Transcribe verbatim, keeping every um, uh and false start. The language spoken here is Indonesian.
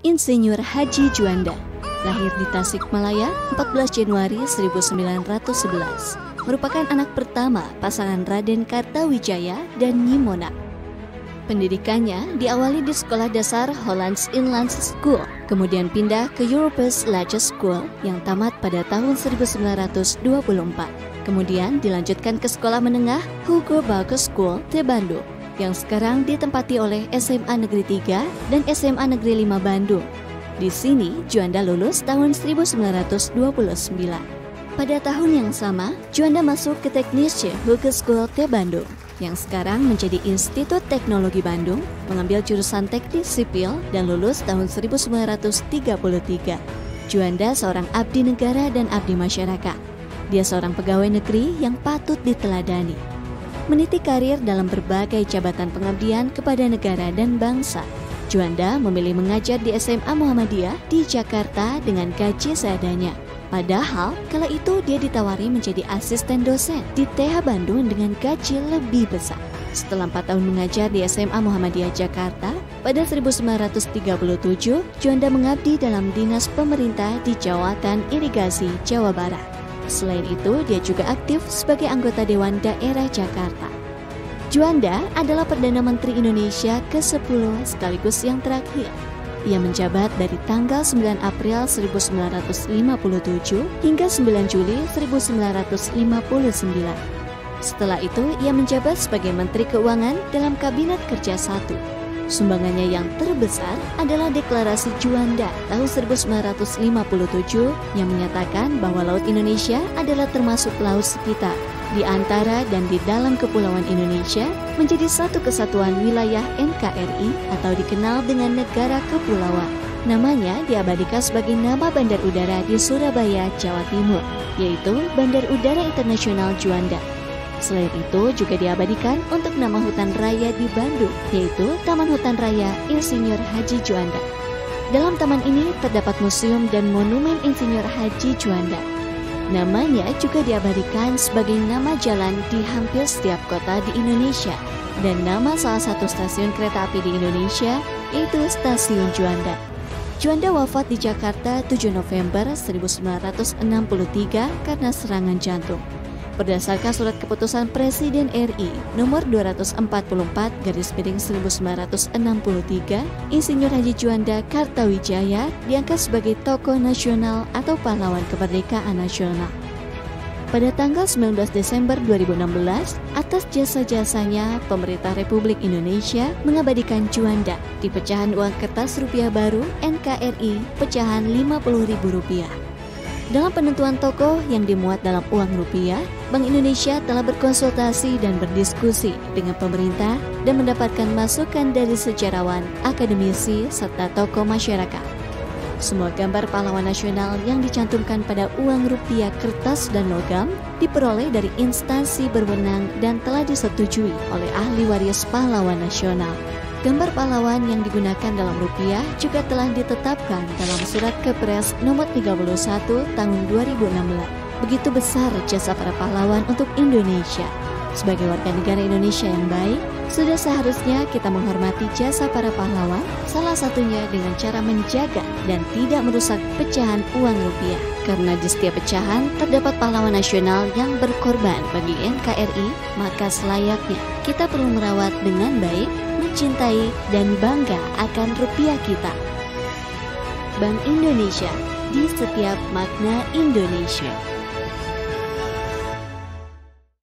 Insinyur Haji Juanda, lahir di Tasikmalaya empat belas Januari seribu sembilan ratus sebelas, merupakan anak pertama pasangan Raden Kartawijaya dan Nyi Mona. Pendidikannya diawali di sekolah dasar Hollands Inland School, kemudian pindah ke Europese Lage School yang tamat pada tahun seribu sembilan ratus dua puluh empat. Kemudian dilanjutkan ke sekolah menengah Hugo Baugh School di Bandung, yang sekarang ditempati oleh S M A Negeri tiga dan S M A Negeri lima Bandung. Di sini, Juanda lulus tahun seribu sembilan ratus dua puluh sembilan. Pada tahun yang sama, Juanda masuk ke Technische Hogeschool di Bandung, yang sekarang menjadi Institut Teknologi Bandung, mengambil jurusan teknik sipil dan lulus tahun seribu sembilan ratus tiga puluh tiga. Juanda seorang abdi negara dan abdi masyarakat. Dia seorang pegawai negeri yang patut diteladani. Meniti karir dalam berbagai jabatan pengabdian kepada negara dan bangsa, Juanda memilih mengajar di S M A Muhammadiyah di Jakarta dengan gaji seadanya. Padahal, kala itu dia ditawari menjadi asisten dosen di T H Bandung dengan gaji lebih besar. Setelah empat tahun mengajar di S M A Muhammadiyah Jakarta, pada seribu sembilan ratus tiga puluh tujuh, Juanda mengabdi dalam dinas pemerintah di Jawatan Irigasi, Jawa Barat. Selain itu, dia juga aktif sebagai anggota Dewan Daerah Jakarta. Juanda adalah Perdana Menteri Indonesia kesepuluh sekaligus yang terakhir. Ia menjabat dari tanggal sembilan April seribu sembilan ratus lima puluh tujuh hingga sembilan Juli seribu sembilan ratus lima puluh sembilan. Setelah itu, ia menjabat sebagai Menteri Keuangan dalam Kabinet Kerja satu. Sumbangannya yang terbesar adalah Deklarasi Juanda tahun seribu sembilan ratus lima puluh tujuh yang menyatakan bahwa Laut Indonesia adalah termasuk laut sekitar, di antara dan di dalam Kepulauan Indonesia menjadi satu kesatuan wilayah N K R I atau dikenal dengan Negara Kepulauan. Namanya diabadikan sebagai nama bandar udara di Surabaya, Jawa Timur, yaitu Bandar Udara Internasional Juanda. Selain itu juga diabadikan untuk nama hutan raya di Bandung, yaitu Taman Hutan Raya Insinyur Haji Juanda. Dalam taman ini terdapat museum dan monumen Insinyur Haji Juanda. Namanya juga diabadikan sebagai nama jalan di hampir setiap kota di Indonesia, dan nama salah satu stasiun kereta api di Indonesia yaitu Stasiun Juanda. Juanda wafat di Jakarta tujuh November seribu sembilan ratus enam puluh tiga karena serangan jantung. Berdasarkan surat keputusan Presiden R I nomor dua ratus empat puluh empat garis miring seribu sembilan ratus enam puluh tiga, Insinyur Haji Juanda Kartawijaya diangkat sebagai tokoh nasional atau pahlawan kemerdekaan nasional. Pada tanggal sembilan belas Desember dua ribu enam belas, atas jasa-jasanya, pemerintah Republik Indonesia mengabadikan Juanda di pecahan uang kertas rupiah baru N K R I pecahan lima puluh ribu rupiah. Dalam penentuan tokoh yang dimuat dalam uang rupiah, Bank Indonesia telah berkonsultasi dan berdiskusi dengan pemerintah dan mendapatkan masukan dari sejarawan, akademisi, serta tokoh masyarakat. Semua gambar pahlawan nasional yang dicantumkan pada uang rupiah kertas dan logam diperoleh dari instansi berwenang dan telah disetujui oleh ahli waris pahlawan nasional. Gambar pahlawan yang digunakan dalam rupiah juga telah ditetapkan dalam Surat Kepres nomor tiga puluh satu tahun dua ribu enam belas. Begitu besar jasa para pahlawan untuk Indonesia. Sebagai warga negara Indonesia yang baik, sudah seharusnya kita menghormati jasa para pahlawan, salah satunya dengan cara menjaga dan tidak merusak pecahan uang rupiah. Karena di setiap pecahan terdapat pahlawan nasional yang berkorban bagi N K R I, maka selayaknya kita perlu merawat dengan baik, mencintai dan bangga akan rupiah kita. Bank Indonesia, di setiap makna Indonesia.